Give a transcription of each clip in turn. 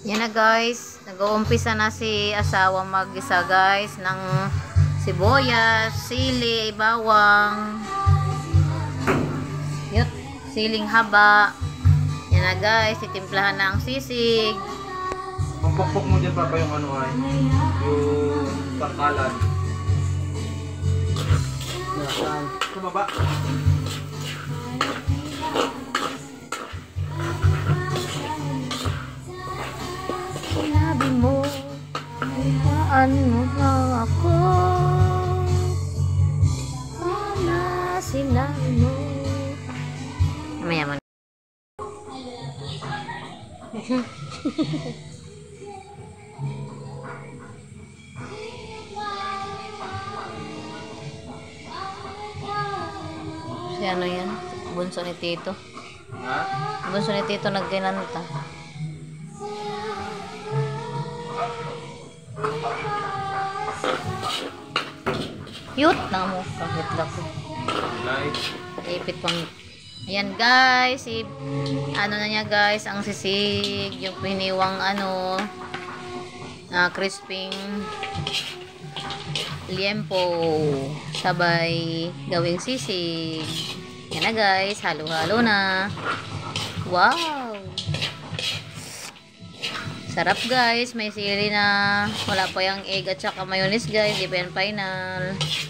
Yan na guys, nag-uumpisa na si asawa mag-isa guys ng sibuyas, sili, bawang, yun, siling haba. Yan na guys, titimplahan na ang sisig. Pampukpok mo dyan papa yung ano ay, yung tangkalan. Kumaba. Sinabi mo, hayaan mo na ako. Sana sinabi mo. Mayaman. Si ano yan? Bunso ni Tito. Ha? Bunso ni Tito nagkinanta. Cute na mo. Kahit lako. Light. Ipit pang. Ayan guys. Ano na niya guys. Ang sisig. Yung piniwang ano. Crisping liempo. Sabay gawing sisig. Yan na guys. Halo-halo na. Wow. Sarap guys. May sili na. Wala pa yung egg at saka mayonnaise guys. Di pa yan final.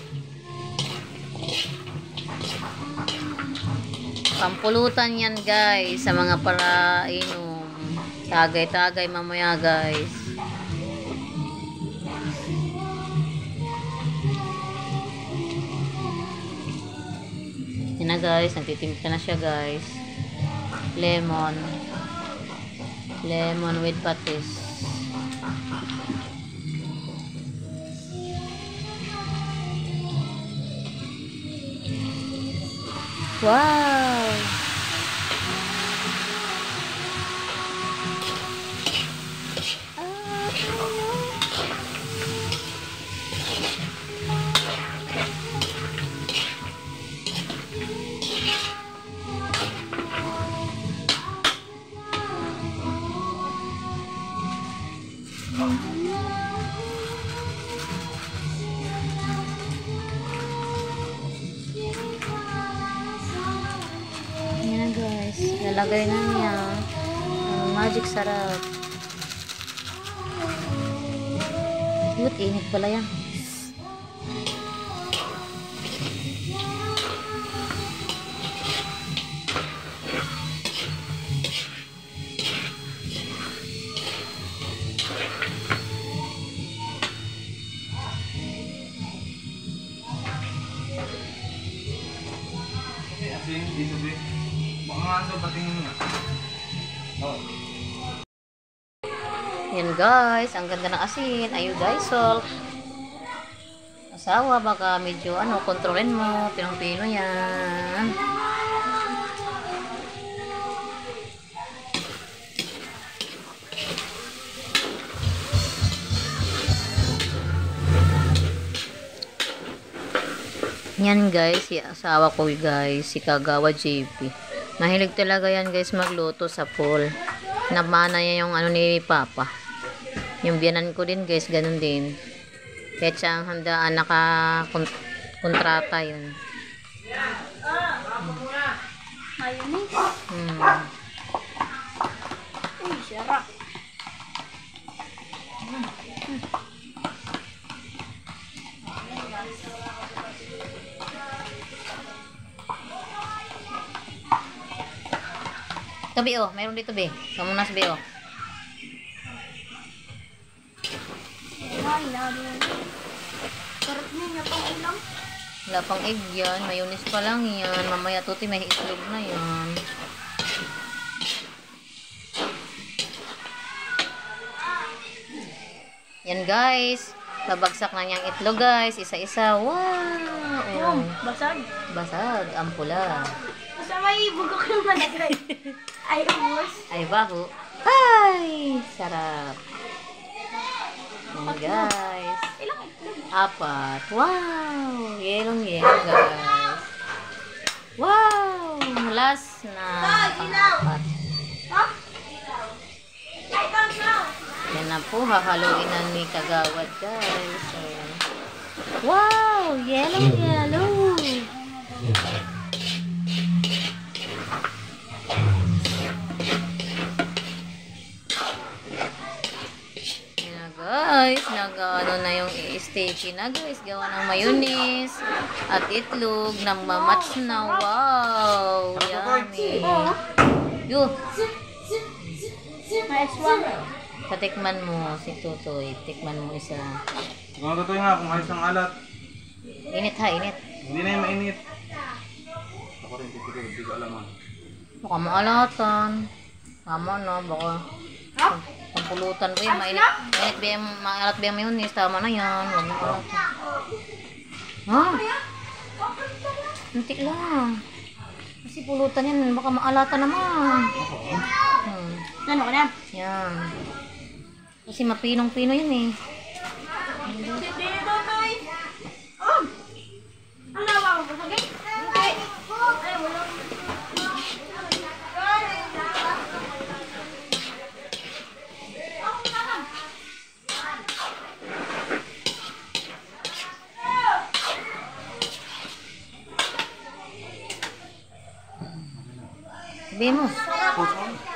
Pampulutan yan guys. Sa mga para inom. Tagay-tagay mamaya guys. Yan na guys. Nagtitimpla na siya guys. Lemon with patis. Wow. Yan guys, lalagay na niya ang magic sarap. Cute, init pala yan. Asin, dito be. Baka nga ito, patingin nga. Oh. Yan guys, ang ganda ng asin. Ayo guys, salt. Asawa, baka medyo kontrolin mo. Pinong-pino yan. Yan guys, si asawa ko guys, si Kagawa JP. Mahilig talaga yan guys magluto sa pool. Namana niya yung ni Papa. Yung biyanan ko din guys, ganun din. Kaya siyang handaan naka-kontrata yun. Mayonnaise. Uy, sarap. Ito be oh, mayroon dito be. Kamu na sa be oh. Ay, nabi. Sarap niya pang ulam. Wala pang egg yan. Mayonnaise pa lang yan. Mamaya tuti may itlog na yan. Yan guys. Babagsak na niyang itlog guys. Isa-isa. Wow! Basag. Basag. Ang pula. Basta may bugok yung malagay. Ay, ubos. Ay, baho. Ay! Sarap. Yan guys. Ilang itlog? 4. Wow! Yellow guys. Wow! Last na. Ilaw. Pang-4. Ha? Ay, don't know. po, hahaluin na ni Kagawad, guys. Ayan. Wow! Yellow, yellow! Ayan na, guys. Nag-ano na yung sticky na, guys. Gawa ng mayonnaise at itlog. Nagmamatch na. Wow! Yummy! Yo! Nice one. Patikman mo si Tutoy. Tikman mo isa. Kung totoo nga, kung ayos ang alat. Init ha, init. Hindi na yung mainit. Ako rin, hindi ko alam. Baka maalatan. Tama na, baka pampulutan ko yan. Mainit ba yung, maalat ba yung mayonnaise? Tama na yan. Huwag mo alatan. Ha? Hintik lang. Kasi pulutan yan, baka maalatan naman. Ano ka na? Yan. Kasi mapinong-pino yan eh. Hindi, Totoy. Oh! Ang lawa mo ba? Okay? Ay, wala. Sabihin mo. Puso.